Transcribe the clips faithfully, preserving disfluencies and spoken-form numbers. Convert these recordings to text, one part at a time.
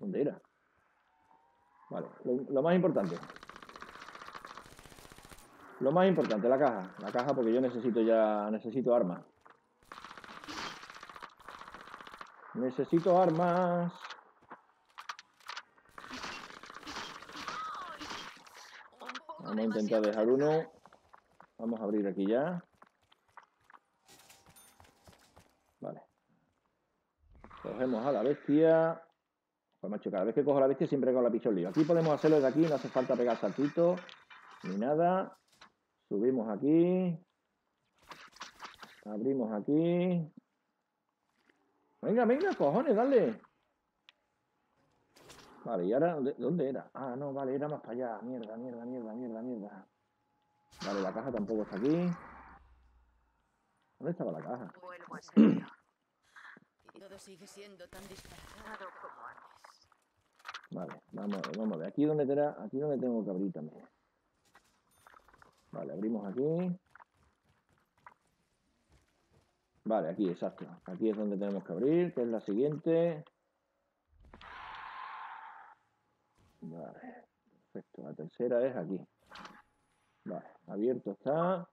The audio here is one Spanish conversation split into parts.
¿Dónde era? Vale, lo, lo más importante. Lo más importante, la caja. La caja porque yo necesito ya... Necesito armas. Necesito armas. Vamos a intentar dejar uno. Vamos a abrir aquí ya. Vale. Cogemos a la bestia. Pues macho, cada vez que cojo a la bestia siempre con la pichón lío. Aquí podemos hacerlo de aquí, no hace falta pegar saltitos ni nada. Subimos aquí. Abrimos aquí. Venga, venga, cojones, dale. Vale, y ahora, ¿dónde, ¿dónde era? Ah, no, vale, era más para allá. Mierda, mierda, mierda, mierda, mierda. Vale, la caja tampoco está aquí. ¿Dónde estaba la caja? Vuelvo a serlo. Y todo sigue siendo tan disparatado como antes. Vale, vamos a ver, vamos a ver. Aquí donde tengo, aquí donde tengo que abrir también. Vale, abrimos aquí. Vale, aquí, exacto. Aquí es donde tenemos que abrir, que es la siguiente. Vale, perfecto. La tercera es aquí. Vale, abierto está.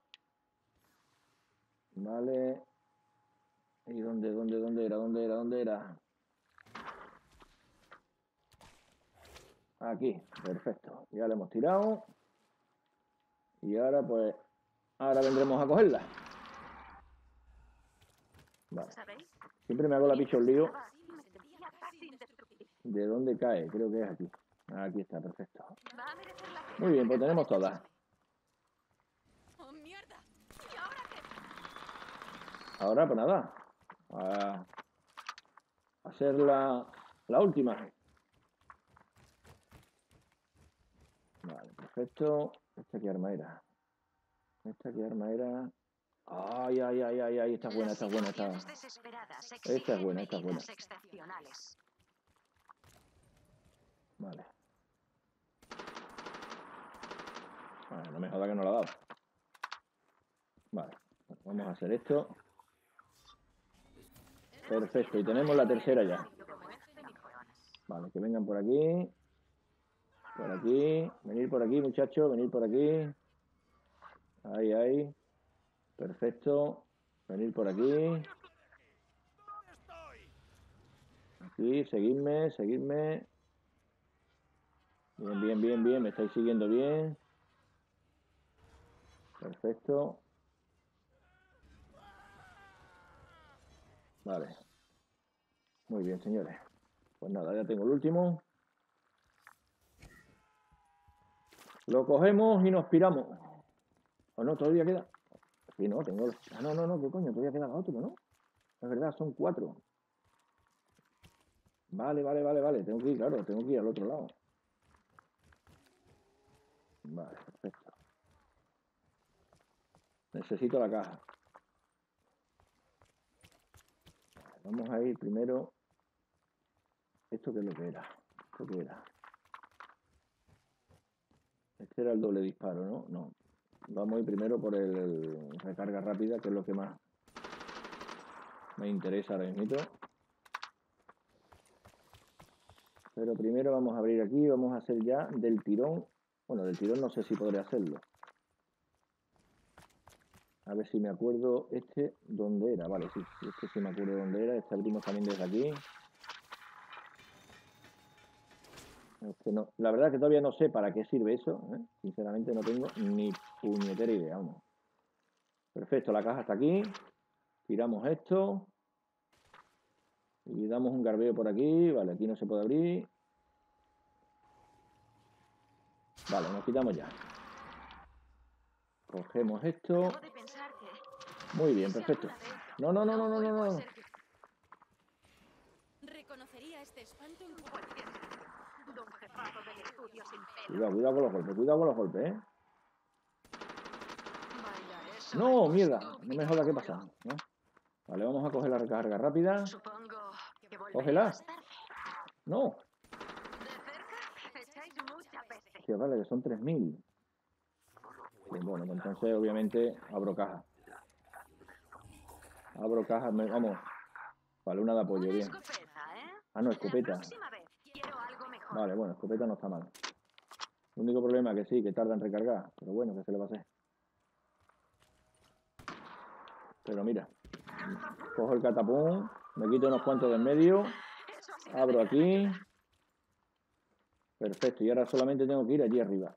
Vale. ¿Y dónde, dónde, dónde era? ¿Dónde era? ¿Dónde era? Aquí, perfecto. Ya la hemos tirado. Y ahora pues, ahora vendremos a cogerla. Vale. Siempre me hago la picha un lío. ¿De dónde cae? Creo que es aquí. Aquí está, perfecto. Muy bien, pues tenemos todas. ¡Oh, mierda! Ahora, pues nada. A hacer la, la última. Vale, perfecto. ¿Esta qué arma era? ¿Esta qué arma era? Ay, ay, ay, ay, ay, esta es buena, esta es buena, esta, esta es buena, esta es buena. Vale. Vale, no me joda que no la ha dado. Vale, vamos a hacer esto. Perfecto, y tenemos la tercera ya. Vale, que vengan por aquí. Por aquí. Venir por aquí, muchachos, venir por aquí. Ahí, ahí. Perfecto. Venir por aquí. Aquí, seguidme, seguidme. Bien, bien, bien, bien. Me estáis siguiendo bien. Perfecto. Vale. Muy bien, señores. Pues nada, ya tengo el último. Lo cogemos y nos piramos. ¿O no? ¿Todavía queda? Sí, no, tengo... Ah, no, no, no, ¿qué coño? Todavía queda otro, ¿no? Es verdad, son cuatro. Vale, vale, vale, vale. Tengo que ir, claro, tengo que ir al otro lado. Vale, perfecto. Necesito la caja. Vamos a ir primero. ¿Esto qué es lo que era? ¿Esto qué era? Este era el doble disparo, ¿no? No. Vamos a ir primero por el, el recarga rápida, que es lo que más me interesa ahora mismo. Pero primero vamos a abrir aquí, vamos a hacer ya del tirón. Bueno, del tirón no sé si podré hacerlo. A ver si me acuerdo este dónde era. Vale, sí, este sí me acuerdo dónde era. Este abrimos también desde aquí. Este no. La verdad es que todavía no sé para qué sirve eso, ¿eh? Sinceramente no tengo ni puñetera idea. Vamos. Perfecto, la caja está aquí. Tiramos esto. Y damos un garbeo por aquí. Vale, aquí no se puede abrir. Vale, nos quitamos ya. Cogemos esto. Muy bien, perfecto. No, no, no, no, no, no, no. Reconocería este espanto en Cuidado, cuidado con los golpes, cuidado con los golpes, ¿eh? No, mierda. No me joda qué pasa, ¿no? Vale, vamos a coger la recarga rápida. Cógela. No. Sí, vale, que son tres mil. Pues bueno, entonces obviamente abro caja. Abro caja, me, vamos. Vale, una de apoyo, bien. Ah, no, escopeta. Vale, bueno, escopeta no está mal. El único problema es que sí, que tarda en recargar. Pero bueno, que se le va a hacer. Pero mira. Cojo el catapum. Me quito unos cuantos de en medio. Abro aquí. Perfecto. Y ahora solamente tengo que ir allí arriba.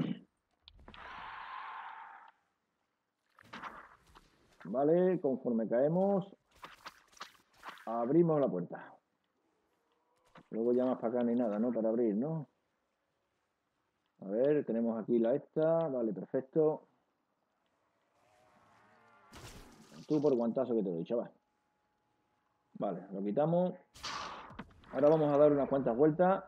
Vale, conforme caemos, abrimos la puerta. Luego ya más para acá ni nada, ¿no? Para abrir, ¿no? A ver, tenemos aquí la esta. Vale, perfecto. Tú por guantazo que te doy, chaval. Vale, lo quitamos. Ahora vamos a dar unas cuantas vueltas.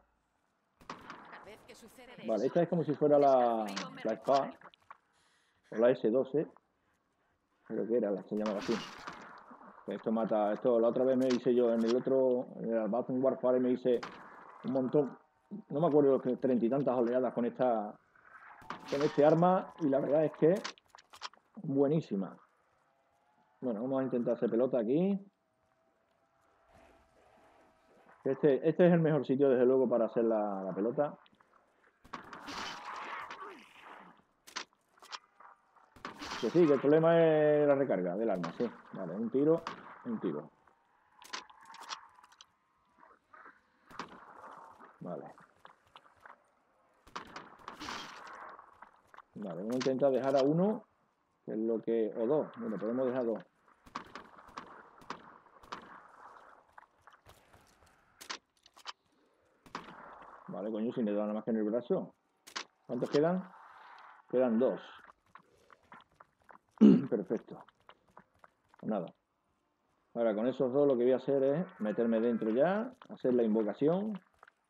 Vale, esta es como si fuera la, la espada. O la ese doce. Creo que era, la se llamaba así. Esto mata, esto la otra vez me hice yo en el otro, en el Advanced Warfare me hice un montón, no me acuerdo, treinta y tantas oleadas con esta, con este arma y la verdad es que buenísima. Bueno, vamos a intentar hacer pelota aquí. Este, este es el mejor sitio desde luego para hacer la, la pelota. Que sí, que el problema es la recarga del arma, sí. Vale, un tiro, un tiro. Vale. Vale, vamos a intentar dejar a uno, que es lo que... o dos, bueno, podemos dejar dos. Vale, coño, si me da nada más que en el brazo. ¿Cuántos quedan? Quedan dos. Perfecto. Nada. Ahora con esos dos lo que voy a hacer es meterme dentro ya, hacer la invocación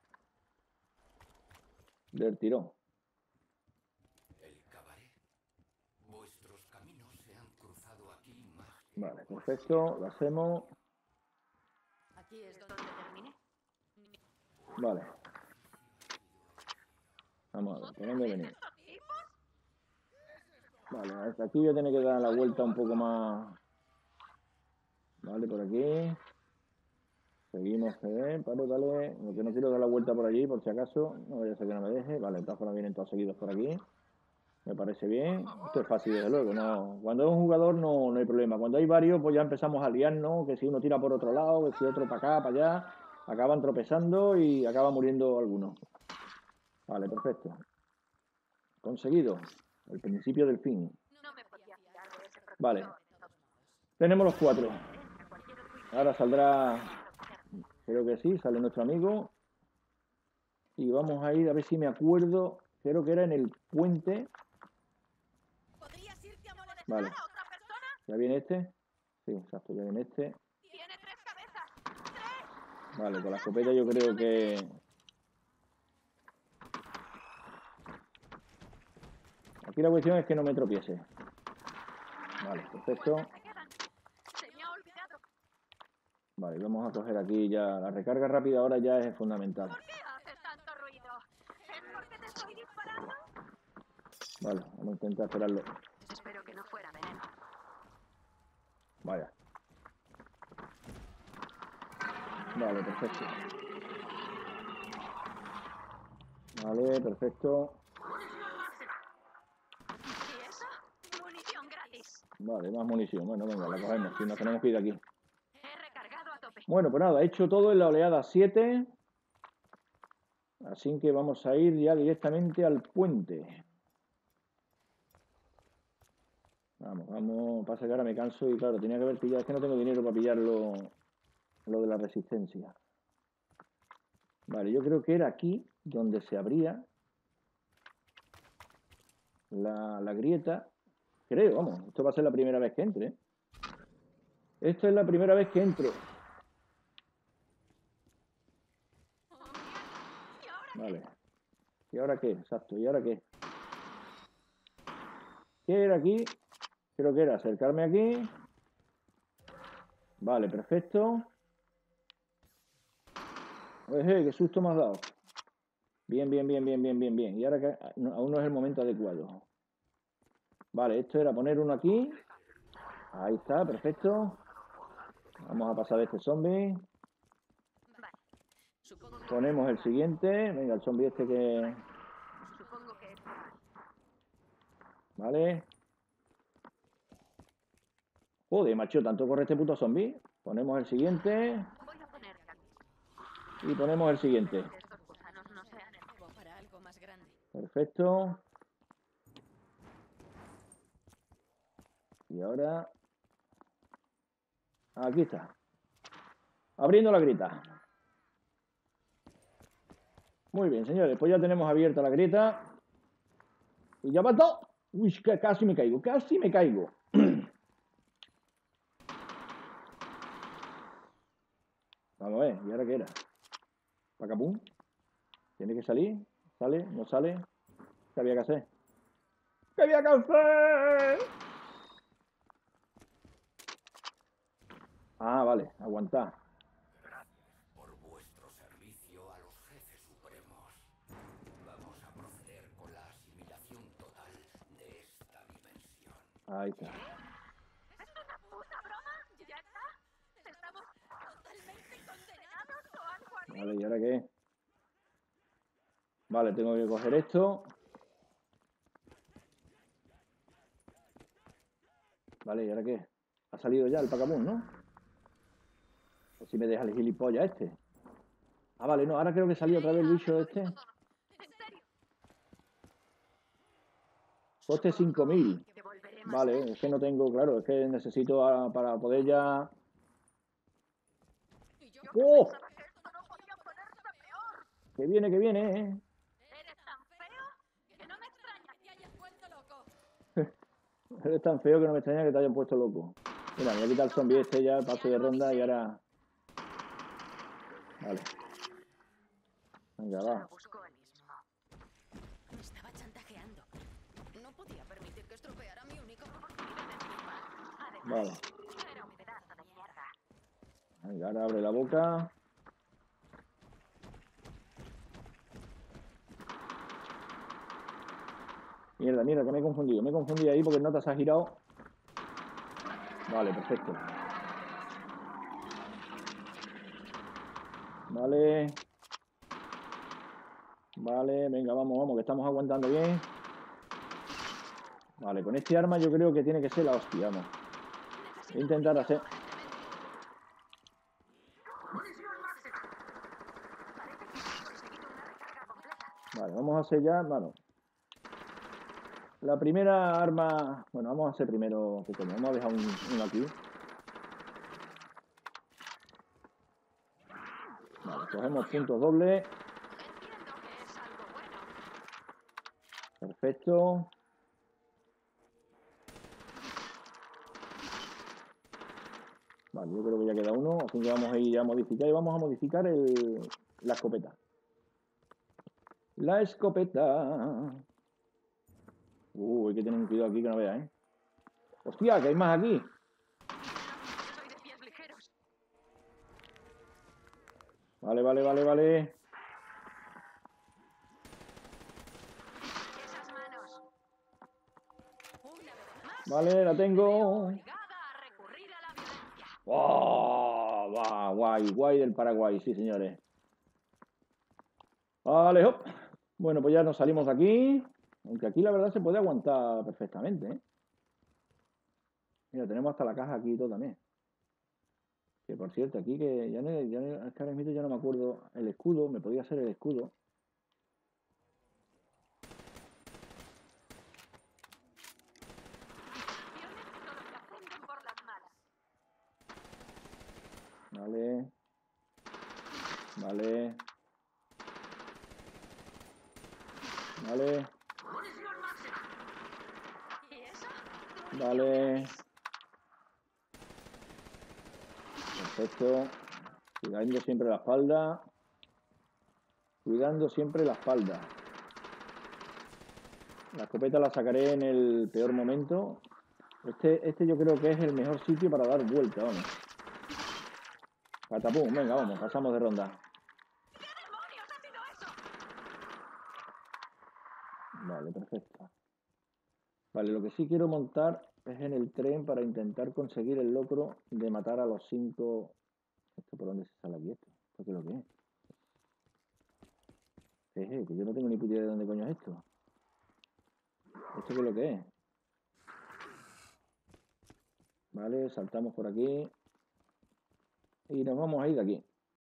del tirón. El cabaret. Vuestros caminos se han cruzado aquí más. Vale, perfecto, lo hacemos. Aquí es donde terminé. Vale. Vamos a ver, ¿por dónde venimos? Vale, hasta aquí voy a tener que dar la vuelta un poco más. Vale, por aquí. Seguimos, eh, vale, vale. Lo que no quiero dar la vuelta por allí, por si acaso. No vaya a ser que no me deje. Vale, de todas formas vienen todos seguidos por aquí. Me parece bien. Esto es fácil, desde luego. No. Cuando es un jugador no, no hay problema. Cuando hay varios, pues ya empezamos a liarnos. Que si uno tira por otro lado, que si otro para acá, para allá. Acaban tropezando y acaba muriendo algunos. Vale, perfecto. Conseguido. El principio del fin. Vale. Tenemos los cuatro. Ahora saldrá, creo que sí, sale nuestro amigo. Y vamos a ir a ver si me acuerdo. Creo que era en el puente. Vale. ¿Ya viene este? Sí, exacto, ya viene este. Vale, con la escopeta yo creo que... Aquí la cuestión es que no me tropiece. Vale, perfecto. Vale, vamos a coger aquí ya... La recarga rápida ahora ya es fundamental. Vale, vamos a intentar esperarlo. Espero que no fuera veneno. Vaya. Vale, perfecto. Vale, perfecto. ¿Y eso? Munición gratis. Vale, más munición. Bueno, venga, la cogemos. Si nos tenemos que ir de aquí. He recargado a tope. Bueno, pues nada, he hecho todo en la oleada siete. Así que vamos a ir ya directamente al puente. Vamos, vamos. Pasa que ahora me canso y claro, tenía que haber pillado. Es que no tengo dinero para pillar lo, lo de la resistencia. Vale, yo creo que era aquí donde se abría la, la grieta. Creo, vamos, esto va a ser la primera vez que entre. ¿eh? Esto es la primera vez que entro. Vale. ¿Y ahora qué? Exacto, ¿y ahora qué? ¿Qué era aquí? Creo que era acercarme aquí. Vale, perfecto. Oye, qué susto me has dado. Bien, bien, bien, bien, bien, bien, bien. Y ahora que aún no es el momento adecuado. Vale, esto era poner uno aquí. Ahí está, perfecto. Vamos a pasar este zombie. Supongo que... Ponemos el siguiente. Venga, el zombie este que... Supongo que... Vale. Joder, macho, tanto corre este puto zombie. Ponemos el siguiente. Voy a poner aquí. Y ponemos el siguiente. Que estos gusanos no sean el nuevo para algo más grande. Perfecto. Y ahora... Aquí está. Abriendo la grieta. Muy bien, señores. Pues ya tenemos abierta la grieta. Y ya va todo. Uy, que casi me caigo. Casi me caigo. Vamos a ver. ¿Y ahora qué era? Pacapum. Tiene que salir. ¿Sale? ¿No sale? ¿Qué había que hacer? ¿Qué había que hacer? Ah, vale. Aguantar. Por vuestro servicio a los jefes supremos. Vamos a proceder con la asimilación total de esta dimensión. Ahí está. ¿Es una puta broma? ¿Ya está? ¿Estamos totalmente condenados o algo así? Vale, ¿y ahora qué? Vale, tengo que coger esto. Vale, ¿y ahora qué? Ha salido ya el Pacabún, ¿no? O si me deja el gilipollas este. Ah, vale, no, ahora creo que salió otra vez el bicho este. ¿En serio? Coste cinco mil. Que volveré más Vale, tarde. es que no tengo, claro, es que necesito a- para poder ya... Y yo ¡Oh! pensaba que esto no podía ponerse peor. Que viene, que viene, ¿eh? ¿Eres tan feo? Que no me extraña que hayas vuelto loco. Eres tan feo que no me extraña que te hayan puesto loco. Mira, me voy a quitar el zombie este ya, paso de ronda y ahora... Vale. Venga, Solo va. busco el mismo. Me estaba chantajeando. No podía permitir que estropeara mi única oportunidad de triunfar. Además, Vale. era un pedazo de mierda. Venga, ahora abre la boca. Mierda, mierda, que me he confundido. Me he confundido ahí porque el nota se ha girado. Vale, perfecto. Vale. Vale, venga, vamos, vamos, que estamos aguantando bien. Vale, con este arma yo creo que tiene que ser la hostia, vamos. Voy a intentar hacer... Vale, vamos a hacer ya, bueno. La primera arma... Bueno, vamos a hacer primero... ¿Qué coño? Vamos a dejar un, uno aquí. Vale, cogemos puntos dobles. Entiendo que es algo bueno. Perfecto. Vale, yo creo que ya queda uno. Así que vamos a ir ya a modificar. Y vamos a modificar el, la escopeta. La escopeta. Uh, hay que tener un cuidado aquí que no vea, ¿eh? ¡Hostia, que hay más aquí! Soy de pies ligeros. Vale, vale, vale, vale. Esas manos. Una vez más. Vale, la tengo. Obligada a recurrir a la violencia. ¡Oh! Va, guay, guay del Paraguay, sí, señores. Vale, hop. Bueno, pues ya nos salimos de aquí. Aunque aquí la verdad se puede aguantar perfectamente, ¿eh? Mira, tenemos hasta la caja aquí y todo también. Que por cierto, aquí que ya no, ya no, es que ahora mismo ya no me acuerdo el escudo, me podía hacer el escudo. Todo lo que aprenden por las malas. Vale. Vale. Vale. ¿Y eso? Vale. Perfecto. Cuidando siempre la espalda. Cuidando siempre la espalda. La escopeta la sacaré en el peor momento. Este, este yo creo que es el mejor sitio para dar vuelta, vamos. Patapum, venga, vamos, pasamos de ronda. ¿Qué demonios ha sido eso? Vale, perfecto. Vale, lo que sí quiero montar es en el tren para intentar conseguir el logro de matar a los cinco... ¿Esto por dónde se sale aquí esto? ¿Esto qué es lo que es? Jeje, que yo no tengo ni puta idea de dónde coño es esto. ¿Esto qué es lo que es? Vale, saltamos por aquí. Y nos vamos a ir de aquí.